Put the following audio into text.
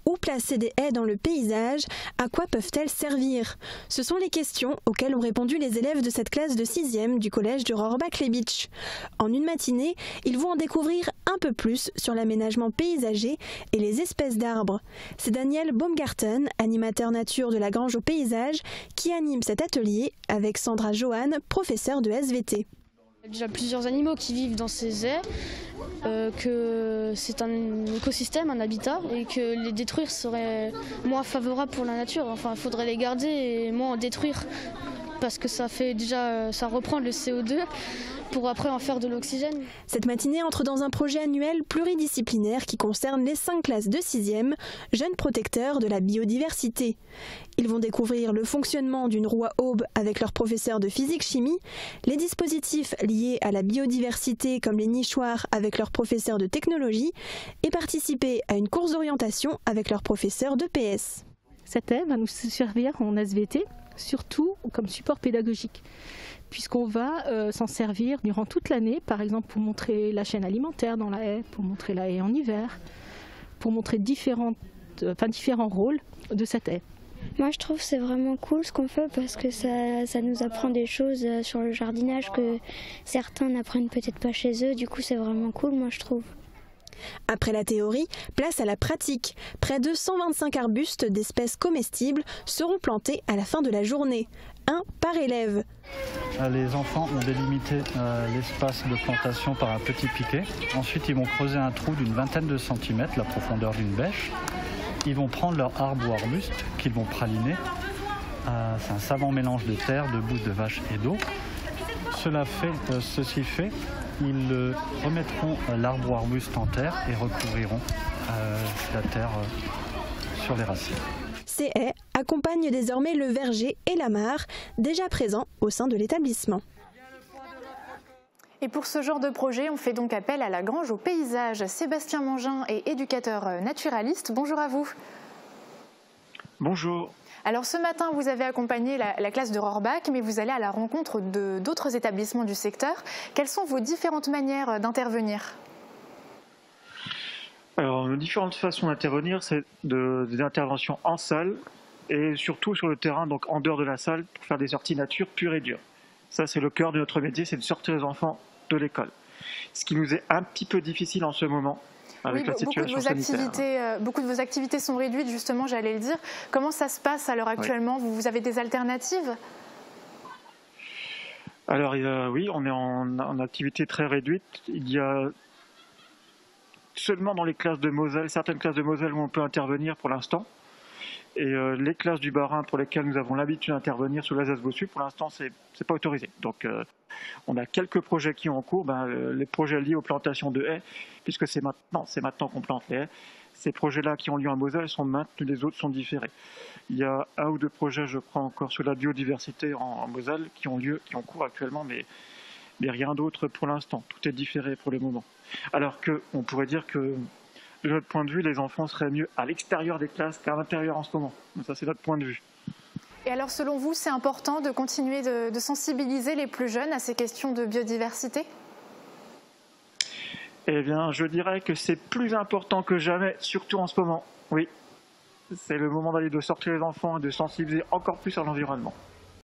Où placer des haies dans le paysage? À quoi peuvent-elles servir? Ce sont les questions auxquelles ont répondu les élèves de cette classe de 6e du collège de Rohrbach-Lebitch. En une matinée, ils vont en découvrir un peu plus sur l'aménagement paysager et les espèces d'arbres. C'est Daniel Baumgarten, animateur nature de la Grange au paysage, qui anime cet atelier avec Sandra Johan, professeure de SVT. Il y a déjà plusieurs animaux qui vivent dans ces haies, que c'est un écosystème, un habitat, et que les détruire serait moins favorable pour la nature. Enfin, il faudrait les garder et moins en détruire, parce que ça reprend le CO2 pour après en faire de l'oxygène. Cette matinée entre dans un projet annuel pluridisciplinaire qui concerne les 5 classes de 6e, jeunes protecteurs de la biodiversité. Ils vont découvrir le fonctionnement d'une roue à aubes avec leur professeur de physique-chimie, les dispositifs liés à la biodiversité comme les nichoirs avec leur professeur de technologie et participer à une course d'orientation avec leur professeur de PS. Cette haie va nous servir en SVT, surtout comme support pédagogique, puisqu'on va s'en servir durant toute l'année, par exemple pour montrer la chaîne alimentaire dans la haie, pour montrer la haie en hiver, pour montrer différents rôles de cette haie. Moi je trouve que c'est vraiment cool ce qu'on fait parce que ça nous apprend des choses sur le jardinage que certains n'apprennent peut-être pas chez eux, du coup c'est vraiment cool moi je trouve. Après la théorie, place à la pratique. Près de 125 arbustes d'espèces comestibles seront plantés à la fin de la journée, un par élève. Les enfants ont délimité l'espace de plantation par un petit piquet. Ensuite, ils vont creuser un trou d'une vingtaine de centimètres, la profondeur d'une bêche. Ils vont prendre leur arbre ou arbuste qu'ils vont praliner. C'est un savant mélange de terre, de bouse de vache et d'eau. Ceci fait, ils remettront l'arbre ou arbuste en terre et recouvriront la terre sur les racines. Ces haies accompagnent désormais le verger et la mare, déjà présents au sein de l'établissement. Et pour ce genre de projet, on fait donc appel à la Grange au paysage. Sébastien Mangin est éducateur naturaliste. Bonjour à vous. Bonjour. Alors ce matin, vous avez accompagné la classe de Rohrbach, mais vous allez à la rencontre d'autres établissements du secteur. Quelles sont vos différentes manières d'intervenir ? Alors, nos différentes façons d'intervenir, c'est des interventions en salle et surtout sur le terrain, donc en dehors de la salle, pour faire des sorties nature pure et dure. Ça, c'est le cœur de notre métier, c'est de sortir les enfants de l'école. Ce qui nous est un petit peu difficile en ce moment, avec la situation sanitaire. Beaucoup de vos activités sont réduites, justement, j'allais le dire. Comment ça se passe à l'heure actuellement ? Vous avez des alternatives ? Alors oui, on est en activité très réduite. Il y a seulement dans les classes de Moselle, certaines classes de Moselle où on peut intervenir pour l'instant. Et les classes du Bas-Rhin pour lesquelles nous avons l'habitude d'intervenir sur l'Alsace-Bossu, pour l'instant, c'est pas autorisé. Donc, on a quelques projets qui sont en cours, les projets liés aux plantations de haies, puisque c'est maintenant qu'on plante les haies. Ces projets-là qui ont lieu en Moselle sont maintenus, les autres sont différés. Il y a 1 ou 2 projets, je crois, encore sur la biodiversité en Moselle qui ont cours actuellement, mais rien d'autre pour l'instant. Tout est différé pour le moment. Alors qu'on pourrait dire que, de notre point de vue, les enfants seraient mieux à l'extérieur des classes qu'à l'intérieur en ce moment. Ça, c'est notre point de vue. Et alors, selon vous, c'est important de continuer de sensibiliser les plus jeunes à ces questions de biodiversité ? Eh bien, je dirais que c'est plus important que jamais, surtout en ce moment. Oui, c'est le moment d'aller de sortir les enfants et de sensibiliser encore plus à l'environnement.